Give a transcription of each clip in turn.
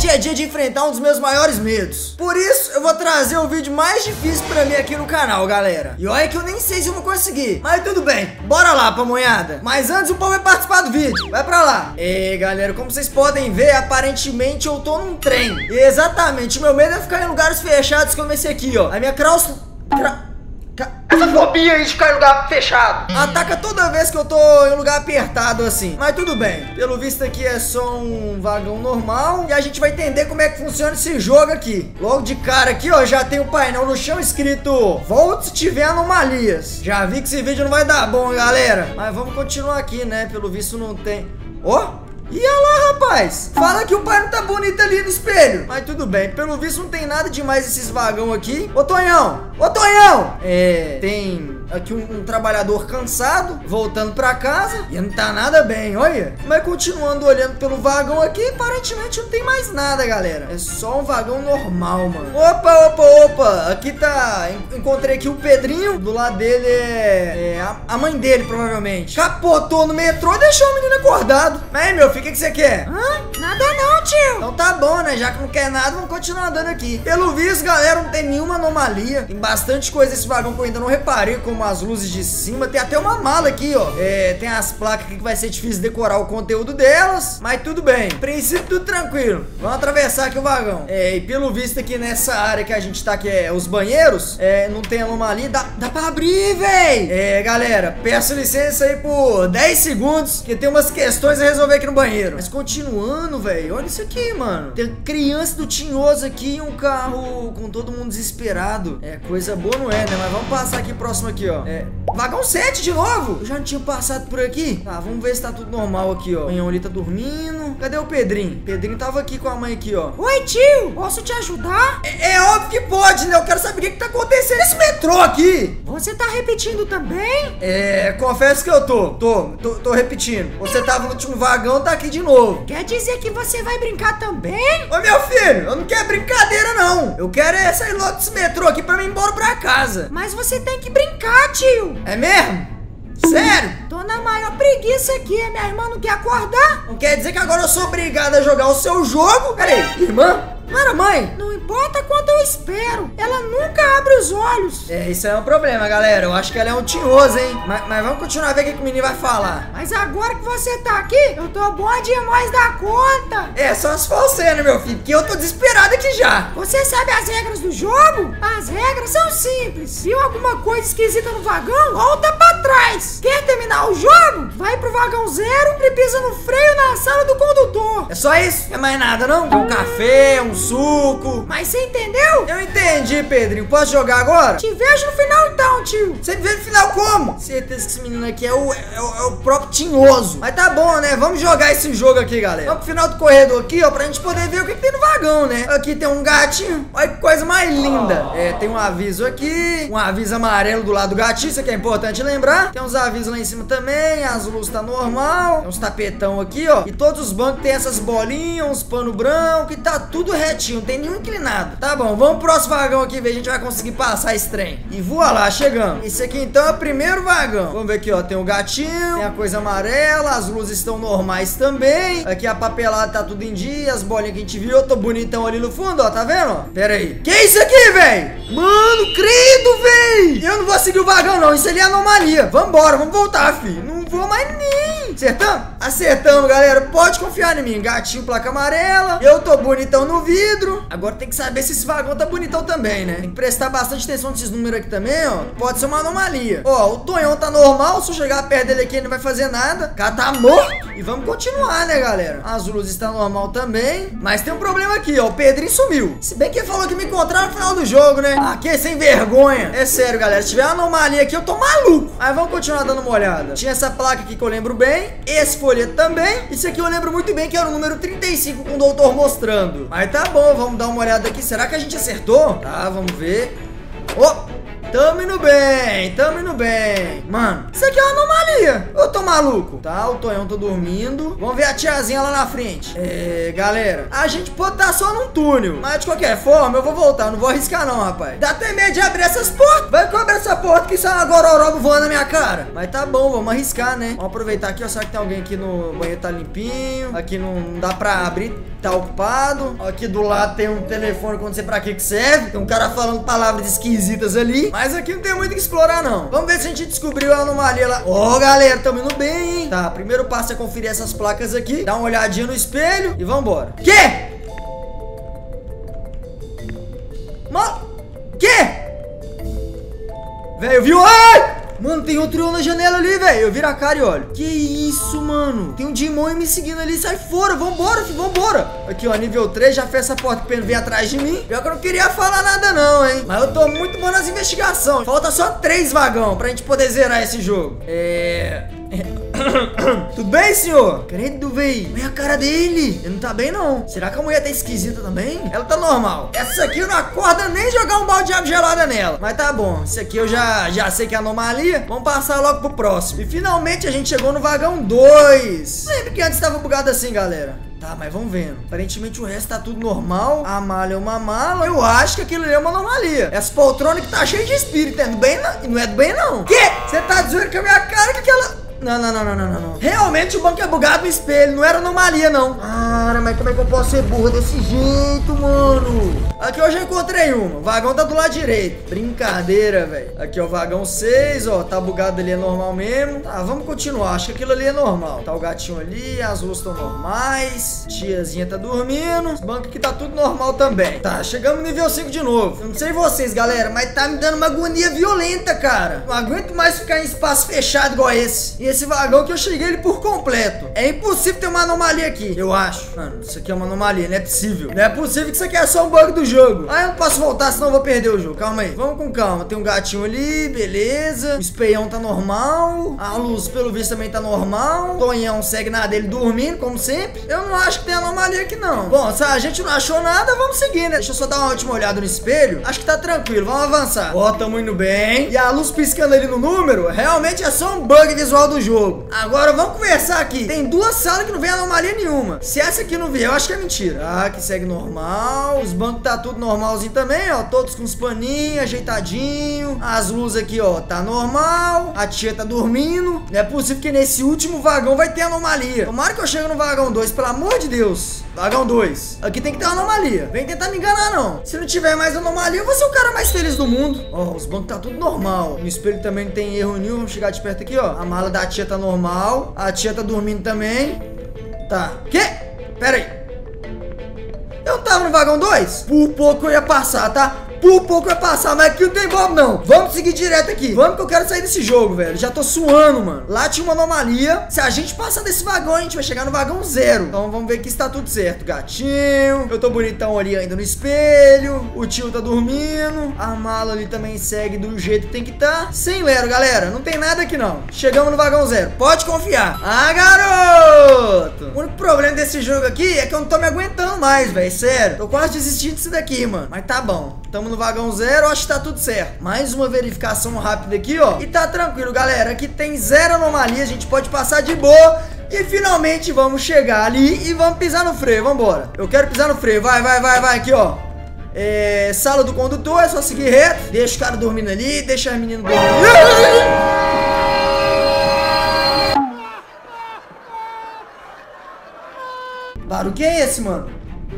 hoje é dia de enfrentar um dos meus maiores medos. Por isso, eu vou trazer o vídeo mais difícil pra mim aqui no canal, galera. E olha que eu nem sei se eu vou conseguir, mas tudo bem, bora lá, pamonhada. Mas antes o povo vai participar do vídeo, vai pra lá. E galera, como vocês podem ver, aparentemente eu tô num trem. E exatamente, o meu medo é ficar em lugares fechados como esse aqui, ó. A minha essa fobia aí de ficar em lugar fechado ataca toda vez que eu tô em um lugar apertado assim. Mas tudo bem, pelo visto aqui é só um vagão normal. E a gente vai entender como é que funciona esse jogo aqui. Logo de cara aqui, ó, já tem um painel no chão escrito: volte se tiver anomalias. Já vi que esse vídeo não vai dar bom, galera. Mas vamos continuar aqui, né? Pelo visto não tem... Ó! E olha lá, rapaz. Fala que o pai não tá bonito ali no espelho. Mas tudo bem, pelo visto não tem nada demais esses vagão aqui. Ô Tonhão, ô Tonhão. Tem aqui um trabalhador cansado voltando pra casa e não tá nada bem, olha. Mas continuando olhando pelo vagão aqui, aparentemente não tem mais nada, galera. É só um vagão normal, mano. Opa. Aqui tá... Encontrei aqui o Pedrinho. Do lado dele é a mãe dele, provavelmente. Capotou no metrô e deixou o menino acordado. Mas meu filho, o que você quer? Nada não, tio. Então tá bom, né? Já que não quer nada, vamos continuar andando aqui. Pelo visto, galera, não tem nenhuma anomalia. Tem bastante coisa nesse vagão que eu ainda não reparei, como as luzes de cima. Tem até uma mala aqui, ó. Tem as placas aqui que vai ser difícil decorar o conteúdo delas. Mas tudo bem. Princípio, tudo tranquilo. Vamos atravessar aqui o vagão. E pelo visto aqui nessa área que a gente tá, que é os banheiros, não tem anomalia. Dá pra abrir, véi. Galera, peço licença aí por 10 segundos, que tem umas questões a resolver aqui no banheiro. Mas continuando, velho, olha isso aqui, mano. Tem criança do Tinhoso aqui e um carro com todo mundo desesperado. Coisa boa não é, né? Mas vamos passar aqui próximo aqui, ó. Vagão 7 de novo. Eu já não tinha passado por aqui. Tá, vamos ver se tá tudo normal aqui, ó. O Manhão ali tá dormindo. Cadê o Pedrinho? Pedrinho tava aqui com a mãe aqui, ó. Oi, tio, posso te ajudar? É óbvio que pode, né? Eu quero saber o que tá acontecendo nesse metrô aqui. Você tá repetindo também? Confesso que eu tô repetindo. Você tava no último vagão, tá aqui de novo. Quer dizer que você vai brincar também? Ô meu filho, eu não quero brincadeira não. Eu quero sair logo desse metrô aqui pra mim ir embora pra casa. Mas você tem que brincar, tio. É mesmo? Sério? Tô na maior preguiça aqui. Minha irmã não quer acordar. Não quer dizer que agora eu sou obrigado a jogar o seu jogo? Peraí, irmã? Não era mãe? Não importa quanto eu espero, ela nunca abre os olhos. Isso é um problema, galera. Eu acho que ela é um tinhoso, hein? Mas vamos continuar a ver o que o menino vai falar. Mas agora que você tá aqui, eu tô bom demais da conta. Só se for você, né, meu filho? Porque eu tô desesperado aqui já. Você sabe as regras do jogo? As regras são simples. Viu alguma coisa esquisita no vagão? Volta pra trás. Quer terminar o jogo? Vai pro vagão 0 e pisa no freio na sala do condutor. É só isso? Não é mais nada, não? Um café, um suco. Mas você entendeu? Eu entendi, Pedrinho. Posso jogar agora? Te vejo no final então, tio. Você me vê no final como? Certeza que esse menino aqui é o próprio tinhoso. Mas tá bom, né? Vamos jogar esse jogo aqui, galera. Vamos pro final do corredor aqui, ó, pra gente poder ver o que tem no vagão, né? Aqui tem um gatinho. Olha que coisa mais linda. Tem um aviso aqui. Um aviso amarelo do lado do gatinho. Isso aqui é importante lembrar. Tem uns avisos lá em cima também. As luzes tá normal. Tem uns tapetão aqui, ó. E todos os bancos tem essas bolinhas, uns pano branco. E tá tudo retinho, não tem nenhum inclinado. Tá bom, vamos pro próximo vagão aqui, ver se a gente vai conseguir passar esse trem. E voa lá, chegamos. Esse aqui então é o primeiro vagão. Vamos ver aqui, ó, tem o gatinho, tem a coisa amarela, as luzes estão normais também. Aqui a papelada tá tudo em dia, as bolinhas que a gente viu. Eu tô bonitão ali no fundo, ó, tá vendo? Ó? Pera aí. Que isso aqui, velho? Mano, credo, velho. Eu não vou seguir o vagão, não. Isso ali é anomalia. Vambora, vamos voltar, filho. Não vou mais nem. Acertamos? Acertamos, galera. Pode confiar em mim. Gatinho, placa amarela. Eu tô bonitão no vidro. Agora tem que saber se esse vagão tá bonitão também, né? Tem que prestar bastante atenção nesses números aqui também, ó. Pode ser uma anomalia. Ó, o Tonhão tá normal. Se eu chegar perto dele aqui, ele não vai fazer nada. O cara tá morto. E vamos continuar, né, galera? As luzes estão normal também. Mas tem um problema aqui, ó. O Pedrinho sumiu. Se bem que ele falou que me encontraram no final do jogo, né? Aqui, sem vergonha. É sério, galera. Se tiver uma anomalia aqui, eu tô maluco. Mas vamos continuar dando uma olhada. Tinha essa placa aqui que eu lembro bem. Esse folheto também. Isso aqui eu lembro muito bem que era o número 35 com o doutor mostrando. Mas tá bom, vamos dar uma olhada aqui. Será que a gente acertou? Tá, vamos ver. Tamo indo bem, tamo indo bem. Mano, isso aqui é uma anomalia. Eu tô maluco. Tá, o Tonhão tá dormindo. Vamos ver a tiazinha lá na frente. Galera, a gente pode estar só num túnel, mas de qualquer forma eu vou voltar. Não vou arriscar não, rapaz. Dá até medo de abrir essas portas. Vai que eu abro essa porta que sai uma gororoba voando na minha cara. Mas tá bom, vamos arriscar, né? Vamos aproveitar aqui, ó. Será que tem alguém aqui no banheiro tá limpinho? Aqui não dá pra abrir. tá ocupado. Aqui do lado tem um telefone que eu não sei pra que serve. Tem um cara falando palavras esquisitas ali. Mas aqui não tem muito o que explorar, não. Vamos ver se a gente descobriu a anomalia lá. Ó, galera, tamo indo bem, hein? Tá, primeiro passo é conferir essas placas aqui. Dá uma olhadinha no espelho e vambora. Quê? Quê? Velho, viu? Ai! Mano, tem outro eu na janela ali, velho. Eu viro a cara e olho. Que isso, mano? Tem um Digimon me seguindo ali. Sai fora. Vambora, filho. Vambora. Aqui, ó. Nível 3. Já fecha essa porta pra ele vir atrás de mim. Pior que eu não queria falar nada, não, hein? Mas eu tô muito bom nas investigações. Falta só 3 vagão pra gente poder zerar esse jogo. Tudo bem, senhor? Credo, véi. Olha a cara dele. Ele não tá bem, não. Será que a mulher tá esquisita também? Ela tá normal. Essa aqui não acorda nem jogar um balde de água gelada nela. Mas tá bom. Esse aqui eu já sei que é anomalia. Vamos passar logo pro próximo. E finalmente a gente chegou no vagão 2. Lembra que antes tava bugado assim, galera? Tá, mas vamos vendo. Aparentemente o resto tá tudo normal. A mala é uma mala. Eu acho que aquilo ali é uma anomalia. Essa poltrona que tá cheia de espírito. É do bem, não é do bem, não. Que? Você tá dizendo com a minha cara que aquela... Não. Realmente o banco é bugado no espelho. Não era anomalia, não. Cara, mas como é que eu posso ser burro desse jeito, mano? Aqui eu já encontrei uma. O vagão tá do lado direito. Brincadeira, velho. Aqui, ó, o vagão 6, ó. Tá bugado ali, é normal mesmo. Tá, vamos continuar. Acho que aquilo ali é normal. Tá o gatinho ali, as luzes estão normais. Tiazinha tá dormindo. Os bancos aqui tá tudo normal também. Tá, chegamos no nível 5 de novo. Eu não sei vocês, galera, mas tá me dando uma agonia violenta, cara. Não aguento mais ficar em espaço fechado igual esse. E esse vagão que eu cheguei ele por completo. É impossível ter uma anomalia aqui, eu acho. Mano, isso aqui é uma anomalia, não é possível. Não é possível que isso aqui é só um bug do jogo. Ah, eu não posso voltar, senão eu vou perder o jogo. Calma aí, vamos com calma. Tem um gatinho ali, beleza. O espelhão tá normal. A luz, pelo visto, também tá normal. Tonhão segue na dele dormindo, como sempre. Eu não acho que tem anomalia aqui, não. Bom, se a gente não achou nada, vamos seguir, né? Deixa eu só dar uma última olhada no espelho. Acho que tá tranquilo, vamos avançar. Ó, tamo indo bem. E a luz piscando ali no número, realmente é só um bug visual do jogo. Agora vamos conversar aqui. Tem 2 salas que não vem anomalia nenhuma. Se essa aqui não vier, eu acho que é mentira. Ah, que segue normal. Os bancos tá tudo normalzinho também, ó. Todos com os paninhos, ajeitadinho. As luzes aqui, ó, tá normal. A tia tá dormindo. Não é possível que nesse último vagão vai ter anomalia. Tomara que eu chegue no vagão 2, pelo amor de Deus. Vagão 2. Aqui tem que ter uma anomalia. Vem tentar me enganar, não. Se não tiver mais anomalia, eu vou ser o cara mais feliz do mundo. Ó, os bancos tá tudo normal. No espelho também não tem erro nenhum. Vamos chegar de perto aqui, ó. A mala da tia tá normal. A tia tá dormindo também. Tá. Quê? Pera aí. Eu tava no vagão 2? Por pouco eu ia passar, tá? Por pouco eu ia passar, mas aqui não tem como, não. Vamos seguir direto aqui. Vamos que eu quero sair desse jogo, velho. Já tô suando, mano. Lá tinha uma anomalia. Se a gente passar desse vagão, a gente vai chegar no vagão 0. Então vamos ver que está tudo certo. Gatinho. Eu tô bonitão ali ainda no espelho. O tio tá dormindo. A mala ali também segue do jeito que tem que estar. Sem lero, galera. Não tem nada aqui, não. Chegamos no vagão 0. Pode confiar. Ah, garoto. O único problema desse jogo aqui é que eu não tô me aguentando mais, velho. Sério. Tô quase desistindo disso daqui, mano. Mas tá bom. Tamo no vagão 0, acho que tá tudo certo. Mais uma verificação rápida aqui, ó. E tá tranquilo, galera. Aqui tem 0 anomalia, a gente pode passar de boa. E finalmente vamos chegar ali e vamos pisar no freio, vambora. Eu quero pisar no freio, vai, aqui, ó. Sala do condutor, é só seguir reto. Deixa o cara dormindo ali, deixa as meninas dormindo. Barulho que é esse, mano?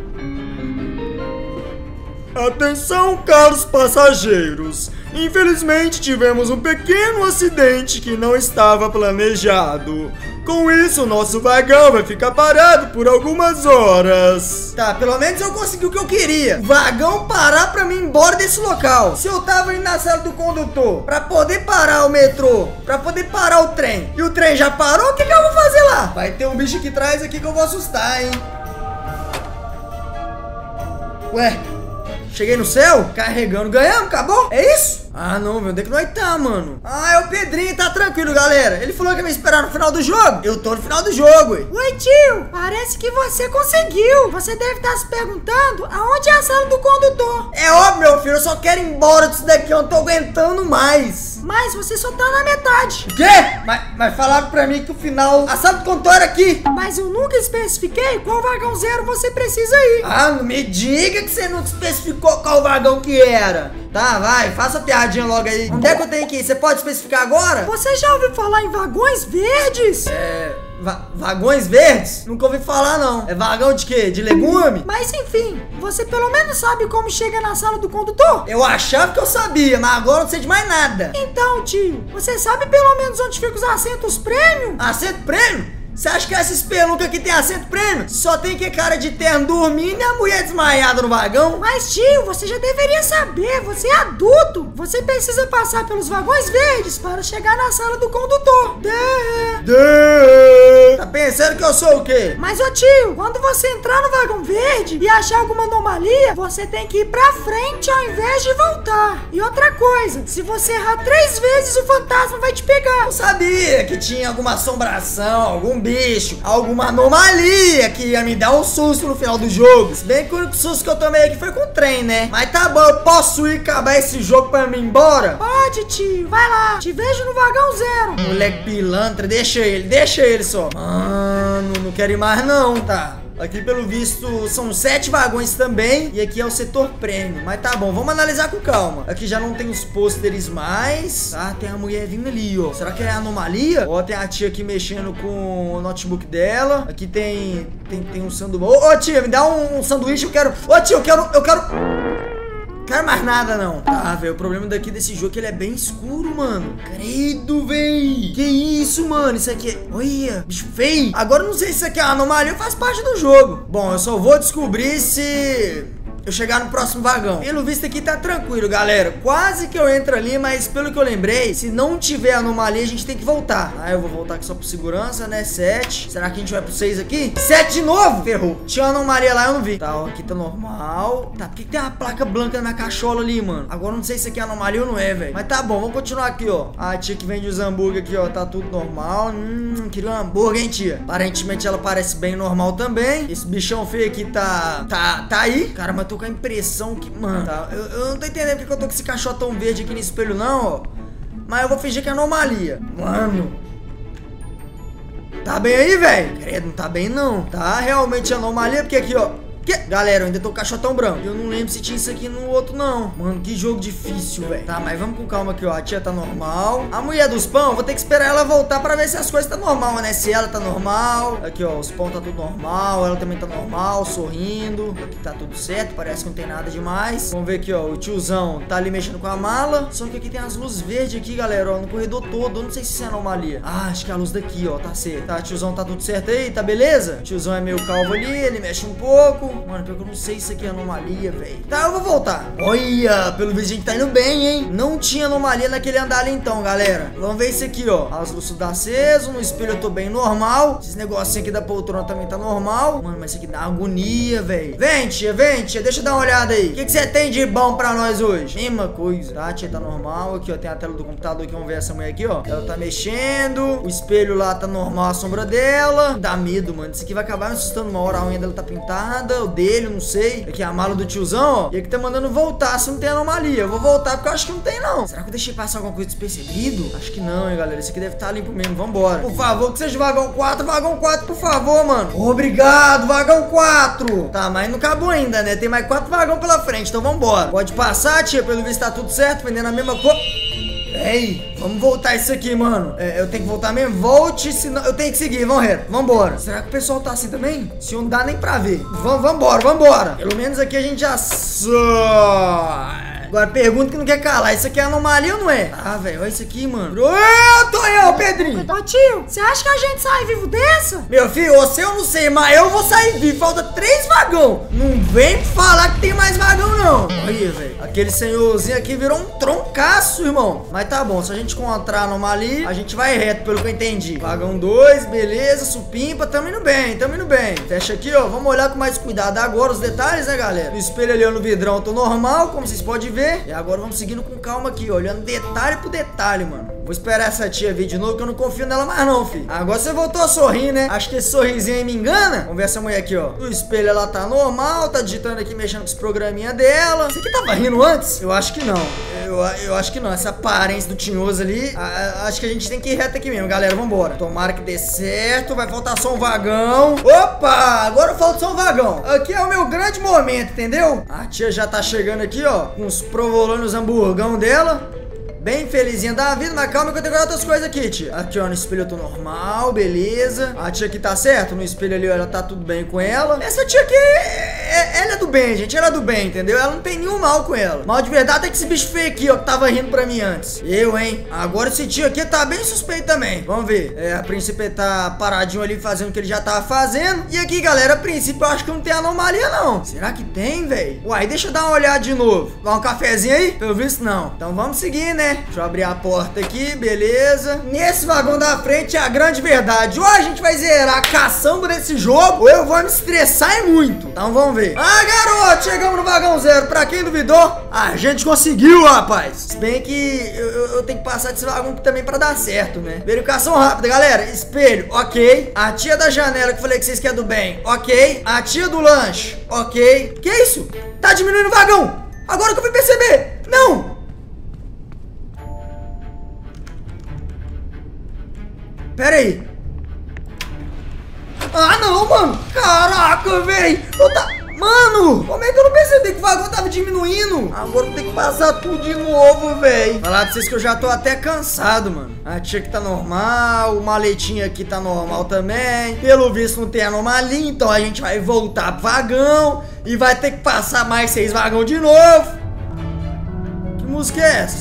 Atenção, caros passageiros. Infelizmente tivemos um pequeno acidente que não estava planejado. Com isso, nosso vagão vai ficar parado por algumas horas. Tá, pelo menos eu consegui o que eu queria. O vagão parar pra mim ir embora desse local. Se eu tava indo na sala do condutor pra poder parar o metrô, pra poder parar o trem, e o trem já parou, o que eu vou fazer lá? Vai ter um bicho aqui atrás aqui que eu vou assustar, hein? Ué, cheguei no céu, carregando, ganhamos, acabou? É isso? Ah, não, meu, onde é que nós tá, mano? Ah, é o Pedrinho, tá tranquilo, galera. Ele falou que ia me esperar no final do jogo. Eu tô no final do jogo, ué. Oi, tio, parece que você conseguiu. Você deve estar se perguntando aonde é a sala do condutor. É óbvio, meu filho, eu só quero ir embora disso daqui, eu não tô aguentando mais. Mas você só tá na metade. O quê? Mas falaram pra mim que o final, a sala do condutor era aqui. Mas eu nunca especifiquei qual vagão 0 você precisa ir. Ah, não me diga que você não especificou qual vagão que era. Tá, vai, faça a piadinha logo aí. Onde é que eu tenho que ir? Você pode especificar agora? Você já ouviu falar em vagões verdes? Vagões verdes? Nunca ouvi falar, não. É vagão de quê? De legume? Mas enfim, você pelo menos sabe como chega na sala do condutor? Eu achava que eu sabia, mas agora não sei de mais nada. Então, tio, você sabe pelo menos onde ficam os assentos premium? Assento prêmio? Você acha que essa espelunca aqui tem assento prêmio? Só tem que cara de terno dormindo e a mulher desmaiada no vagão? Mas tio, você já deveria saber, você é adulto. Você precisa passar pelos vagões verdes para chegar na sala do condutor. Tá pensando que eu sou o quê? Mas ô tio, quando você entrar no vagão verde e achar alguma anomalia, você tem que ir pra frente ao invés de voltar. E outra coisa, se você errar 3 vezes, o fantasma vai te pegar. Eu sabia que tinha alguma assombração, algum bicho, alguma anomalia que ia me dar um susto no final do jogo. Se bem que o único susto que eu tomei aqui foi com o trem, né? Mas tá bom, eu posso ir acabar esse jogo pra mim ir embora? Pode, tio, vai lá, te vejo no vagão 0. Moleque pilantra, deixa ele só. Mano, não quero ir mais não, tá? Aqui, pelo visto, são 7 vagões também. E aqui é o setor prêmio. Mas tá bom, vamos analisar com calma. Aqui já não tem os pôsteres mais. Tá, tem a mulher vindo ali, ó. Será que é anomalia? Ó, tem a tia aqui mexendo com o notebook dela. Aqui tem um sanduíche. Ô, tia, me dá um sanduíche. Eu quero... Ô, tia, eu quero mais nada, não. Tá, velho, o problema desse jogo é que ele é bem escuro, mano. Credo, véi. Que isso, mano? Isso aqui é... Olha, bicho feio. Agora eu não sei se isso aqui é uma anomalia ou faz parte do jogo. Bom, eu só vou descobrir se... eu chegar no próximo vagão. Pelo visto aqui tá tranquilo, galera. Quase que eu entro ali, mas pelo que eu lembrei, se não tiver anomalia, a gente tem que voltar. Ah, eu vou voltar aqui só por segurança, né? 7. Será que a gente vai pro 6 aqui? 7 de novo? Ferrou. Tinha uma anomalia lá, eu não vi. Tá, ó, aqui tá normal. Tá, por que tem uma placa branca na minha cachola ali, mano? Agora eu não sei se aqui é anomalia ou não é, velho. Mas tá bom, vamos continuar aqui, ó. A tia que vende os hambúrguer aqui, ó, tá tudo normal. Queria um hambúrguer, hein, tia? Aparentemente ela parece bem normal também. Esse bichão feio aqui tá aí. Cara, mas tô com a impressão que... Mano, tá, eu não tô entendendo porque eu tô com esse cachotão verde aqui no espelho, não, ó. Mas eu vou fingir que é anomalia. Mano... Tá bem aí, velho? Credo, não tá bem, não. Tá realmente anomalia, porque aqui, ó... Galera, eu ainda tô com cachotão branco. Eu não lembro se tinha isso aqui no outro, não. Mano, que jogo difícil, velho. Tá, mas vamos com calma aqui, ó. A tia tá normal. A mulher dos pão, vou ter que esperar ela voltar pra ver se as coisas tá normal, né? Se ela tá normal. Aqui, ó, os pão tá tudo normal. Ela também tá normal, sorrindo. Aqui tá tudo certo, parece que não tem nada demais. Vamos ver aqui, ó. O tiozão tá ali mexendo com a mala. Só que aqui tem as luzes verdes aqui, galera, ó. No corredor todo. Eu não sei se isso é anomalia. Ah, acho que é a luz daqui, ó. Tá certo. Tá, tiozão tá tudo certo aí, tá beleza? O tiozão é meio calvo ali, ele mexe um pouco. Mano, pior que eu não sei se aqui é anomalia, velho. Tá, eu vou voltar. Olha, pelo visto a gente tá indo bem, hein? Não tinha anomalia naquele andar ali então, galera. Vamos ver isso aqui, ó. As luzes tá aceso, no espelho eu tô bem normal. Esses negocinhos aqui da poltrona também tá normal. Mano, mas isso aqui dá agonia, velho. Vem, tia, deixa eu dar uma olhada aí. O que você tem de bom pra nós hoje? Mesma coisa. Tá, tia, tá normal. Aqui, ó, tem a tela do computador aqui. Vamos ver essa mulher aqui, ó. Ela tá mexendo. O espelho lá tá normal, a sombra dela. Dá medo, mano. Isso aqui vai acabar me assustando uma hora. A unha dela tá pintada. O dele, não sei. Aqui é a mala do tiozão, ó. E aqui tá mandando voltar se não tem anomalia. Eu vou voltar porque eu acho que não tem, não. Será que eu deixei passar alguma coisa despercebido? Acho que não, hein, galera. Esse aqui deve estar limpo mesmo. Vambora. Por favor, que seja vagão 4. Vagão 4, por favor, mano. Obrigado, vagão 4. Tá, mas não acabou ainda, né? Tem mais 4 vagões pela frente, então vambora. Pode passar, tia. Pelo visto tá tudo certo. Vendendo a mesma coisa. Ei, vamos voltar isso aqui, mano. Eu tenho que voltar mesmo? Volte, senão eu tenho que seguir, vamos reto, vambora. Será que o pessoal tá assim também? Se não dá nem pra ver. Vambora. Pelo menos aqui a gente já... Agora pergunta que não quer calar. Isso aqui é anomalia ou não é? Ah, velho, olha isso aqui, mano. Ô, Tonhão, Pedrinho. Ô, tio, você acha que a gente sai vivo dessa? Meu filho, você eu não sei, mas eu vou sair vivo. Falta 3 vagão. Não vem falar que tem mais vagão, não. Olha, velho. Aquele senhorzinho aqui virou um troncaço, irmão. Mas tá bom, se a gente encontrar anomalia, a gente vai reto, pelo que eu entendi. Vagão 2, beleza, supimpa, tamo indo bem. Fecha aqui, ó, vamos olhar com mais cuidado agora os detalhes, né, galera? No espelho ali, ó, no vidrão, eu tô normal, como vocês podem ver. E agora vamos seguindo com calma aqui, ó, olhando detalhe por detalhe, mano. Vou esperar essa tia vir de novo, que eu não confio nela mais não, filho. Agora você voltou a sorrir, né? Acho que esse sorrisinho aí me engana. Vamos ver essa mulher aqui, ó. No espelho ela tá normal, tá digitando aqui, mexendo com os programinha dela. Você aqui tava rindo antes? Eu acho que não. Eu acho que não. Essa aparência do tinhoso ali, acho que a gente tem que ir reto aqui mesmo, galera. Vambora. Tomara que dê certo. Vai faltar só um vagão. Opa! Agora falta só um vagão. Aqui é o meu grande momento, entendeu? A tia já tá chegando aqui, ó, com os provolone, os hamburgão dela. bem felizinha da vida. Mas calma que eu tenho que olhar outras coisas aqui, tia. Aqui, ó, no espelho eu tô normal, beleza. A tia aqui tá certo, no espelho ali, ó, ela tá tudo bem com ela. Essa tia aqui, ela é do bem, gente, ela é do bem, entendeu? Ela não tem nenhum mal com ela. Mal de verdade é que esse bicho feio aqui, ó, que tava rindo pra mim antes. Eu, hein? Agora esse tio aqui tá bem suspeito também. Vamos ver. A princípio ele tá paradinho ali fazendo o que ele já tava fazendo. E aqui, galera, a princípio eu acho que não tem anomalia, não. Será que tem, velho? Uai, deixa eu dar uma olhada de novo. Vai um cafezinho aí? Pelo visto, não. Então vamos seguir, né? Deixa eu abrir a porta aqui, beleza. Nesse vagão da frente é a grande verdade. Ou a gente vai zerar a caçamba desse jogo, ou eu vou me estressar e muito. Então vamos ver. Ah, garoto, chegamos no vagão 0. Pra quem duvidou, a gente conseguiu, rapaz. Se bem que eu tenho que passar desse vagão aqui também pra dar certo, né? Verificação rápida, galera. Espelho, ok. A tia da janela que eu falei que vocês querem do bem, ok. A tia do lanche, ok. Que isso? Tá diminuindo o vagão. Agora que eu fui perceber. Não. Pera aí. Ah, não, mano. Caraca, velho. Mano, como é que eu não percebi que o vagão tava diminuindo? Agora eu tenho que passar tudo de novo, velho. Falar pra vocês que eu já tô até cansado, mano. A tia aqui tá normal, o maletinho aqui tá normal também. Pelo visto não tem anomalia, então a gente vai voltar pro vagão e vai ter que passar mais 6 vagões de novo. Que música é essa?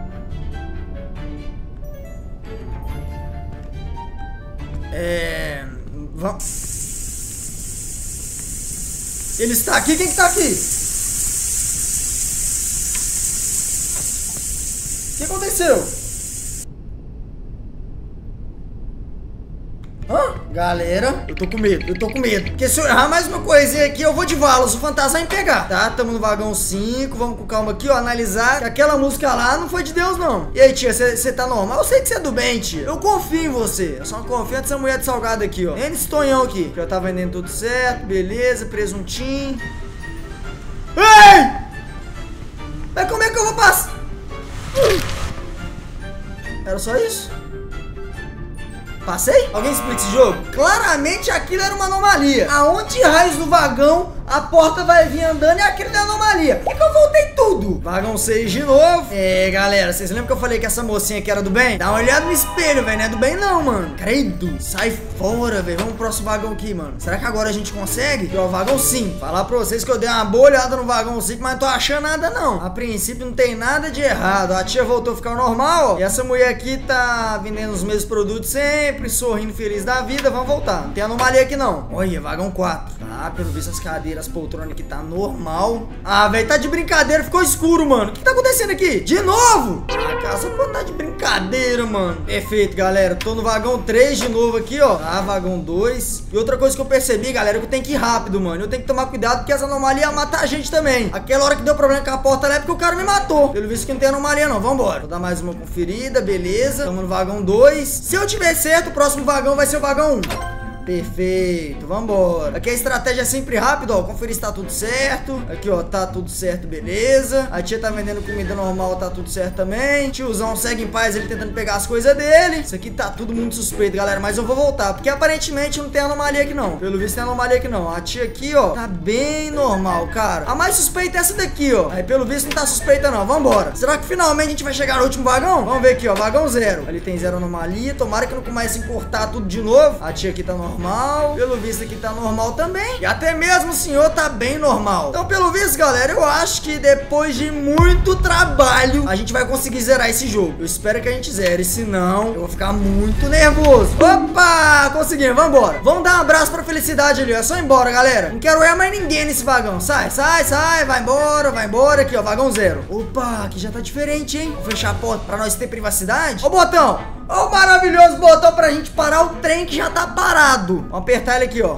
Vamos... Ele está aqui? Quem que tá aqui? O que aconteceu? Hã? Galera, eu tô com medo, Porque se eu errar mais uma coisinha aqui, eu vou de vala, se o fantasma me pegar. Tá, tamo no vagão 5, vamos com calma aqui, ó, analisar que aquela música lá não foi de Deus, não. E aí, tia, você tá normal? Eu sei que você é do bem, tia. Eu confio em você. Eu só não confio nessa mulher de salgado aqui, ó. Nem nesse tonhão aqui. Já tá vendendo tudo certo, beleza, presuntinho. Ei! Mas como é que eu vou passar? Era só isso? Passei? Alguém explica esse jogo? Claramente aquilo era uma anomalia. Aonde raios do vagão a porta vai vir andando e aquilo é anomalia? Por que eu voltei tudo? Vagão 6 de novo. Galera, vocês lembram que eu falei que essa mocinha aqui era do bem? Dá uma olhada no espelho, velho. Não é do bem não, mano. Credo. Sai fora, velho. Vamos pro próximo vagão aqui, mano. Será que agora a gente consegue? Aqui, ó, vagão 5. Falar pra vocês que eu dei uma boa olhada no vagão 5, mas não tô achando nada, não. A princípio não tem nada de errado. A tia voltou a ficar normal, ó. E essa mulher aqui tá vendendo os mesmos produtos sempre, sorrindo feliz da vida. Vamos voltar. Não tem anomalia aqui, não. Olha, vagão 4. Tá, pelo visto as cadeiras, as poltronas aqui tá normal. Ah, velho, tá de brincadeira. Ficou escuro, mano. O que tá acontecendo aqui? De novo? Ah, cara, só pode tá de brincadeira, mano. Perfeito, galera. Tô no vagão 3 de novo aqui, ó. Tá, vagão 2. E outra coisa que eu percebi, galera, é que eu tenho que ir rápido, mano. Eu tenho que tomar cuidado porque essa anomalia mata a gente também. Aquela hora que deu problema com a porta lá é porque o cara me matou. Pelo visto que não tem anomalia, não. Vambora. Vou dar mais uma conferida, beleza. Tamo no vagão 2. Se eu tiver certo, o próximo vagão vai ser o vagão 1. Perfeito, vambora. Aqui a estratégia é sempre rápida, ó. Conferir se tá tudo certo. Aqui, ó, tá tudo certo, beleza. A tia tá vendendo comida normal, tá tudo certo também. Tiozão segue em paz, ele tentando pegar as coisas dele. Isso aqui tá tudo muito suspeito, galera. Mas eu vou voltar, porque aparentemente não tem anomalia aqui, não. Pelo visto tem anomalia aqui, não. A tia aqui, ó, tá bem normal, cara. A mais suspeita é essa daqui, ó. Aí pelo visto não tá suspeita, não. Vambora. Será que finalmente a gente vai chegar no último vagão? Vamos ver aqui, ó. Vagão 0. Ali tem 0 anomalia. Tomara que não comece a importar tudo de novo. A tia aqui tá normal. Pelo visto aqui tá normal também. E até mesmo o senhor tá bem normal. Então, pelo visto, galera, eu acho que depois de muito trabalho a gente vai conseguir zerar esse jogo. Eu espero que a gente zere, senão eu vou ficar muito nervoso. Opa! Conseguimos, vambora. Vamos dar um abraço pra felicidade ali, ó. É só ir embora, galera. Não quero ver mais ninguém nesse vagão. Sai, sai, sai. Vai embora. Aqui, ó, vagão 0. Opa, aqui já tá diferente, hein? Vou fechar a porta pra nós ter privacidade. Ô, botão. Ó, o maravilhoso botão pra gente parar o trem que já tá parado. Vamos apertar ele aqui, ó.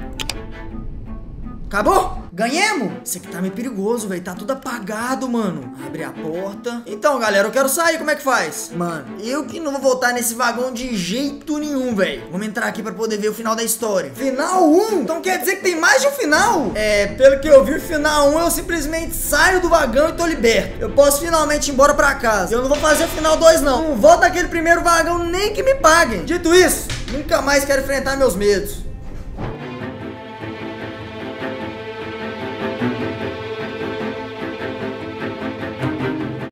Acabou? Ganhemos? Isso aqui tá meio perigoso, velho. Tá tudo apagado, mano. Abre a porta. Então, galera, eu quero sair. Como é que faz? Mano, eu que não vou voltar nesse vagão de jeito nenhum, velho. Vamos entrar aqui pra poder ver o final da história. Final 1? Então quer dizer que tem mais de um final? Pelo que eu vi, final 1 eu simplesmente saio do vagão e tô liberto. Eu posso finalmente ir embora pra casa. Eu não vou fazer o final 2, não. Não volto naquele primeiro vagão nem que me paguem. Dito isso, nunca mais quero enfrentar meus medos.